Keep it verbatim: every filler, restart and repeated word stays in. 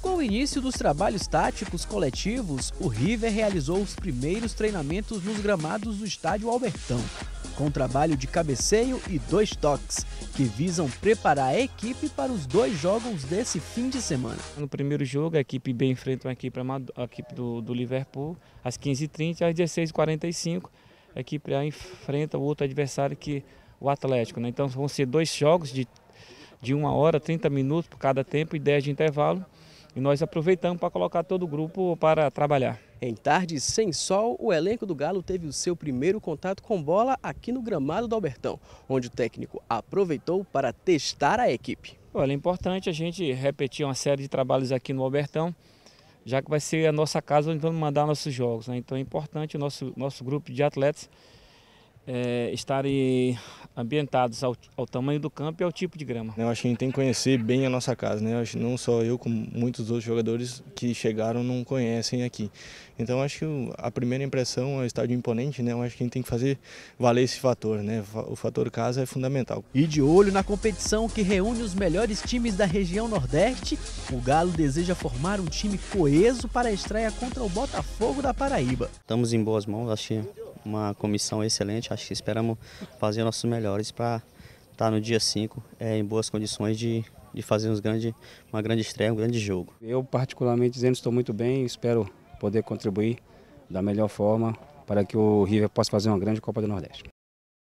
Com o início dos trabalhos táticos coletivos, o River realizou os primeiros treinamentos nos gramados do estádio Albertão, com trabalho de cabeceio e dois toques, que visam preparar a equipe para os dois jogos desse fim de semana. No primeiro jogo, a equipe B enfrenta a equipe, a equipe do, do Liverpool às quinze e trinta e às dezesseis e quarenta e cinco. A equipe A enfrenta o outro adversário, que o Atlético, né? Então vão ser dois jogos de, de uma hora, trinta minutos por cada tempo e dez de intervalo. E nós aproveitamos para colocar todo o grupo para trabalhar. Em tardes sem sol, o elenco do Galo teve o seu primeiro contato com bola aqui no gramado do Albertão, onde o técnico aproveitou para testar a equipe. Olha, é importante a gente repetir uma série de trabalhos aqui no Albertão, já que vai ser a nossa casa onde vamos mandar nossos jogos, né? Então é importante o nosso, nosso grupo de atletas é, estarem ambientados ao, ao tamanho do campo e ao tipo de grama. Eu acho que a gente tem que conhecer bem a nossa casa, né? Eu acho que não só eu, como muitos outros jogadores que chegaram não conhecem aqui. Então acho que a primeira impressão é o estádio imponente, né? Eu acho que a gente tem que fazer valer esse fator, né? O fator casa é fundamental. E de olho na competição que reúne os melhores times da região Nordeste, o Galo deseja formar um time coeso para a estreia contra o Botafogo da Paraíba. Estamos em boas mãos, acho que uma comissão excelente, acho que esperamos fazer nossos melhores para estar no dia cinco é, em boas condições de, de fazer uns grande, uma grande estreia, um grande jogo. Eu particularmente dizendo estou muito bem, espero poder contribuir da melhor forma para que o River possa fazer uma grande Copa do Nordeste.